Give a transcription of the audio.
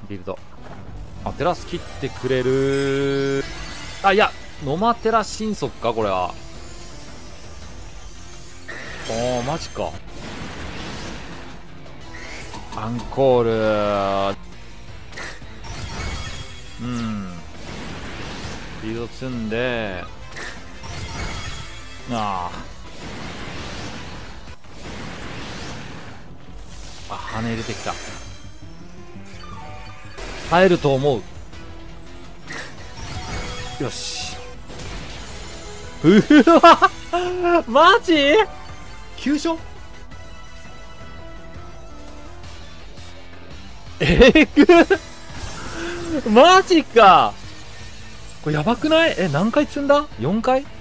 ビルド。あ、テラス切ってくれる。あ、いや、ノマテラ神速かこれは。おー、マジか。アンコール。うん。ビルド積んで、ああ。あ、羽入れてきた。耐えると思う。よし。うわマジ急所えぐマジかこれやばくない？何回積んだ？ 4 回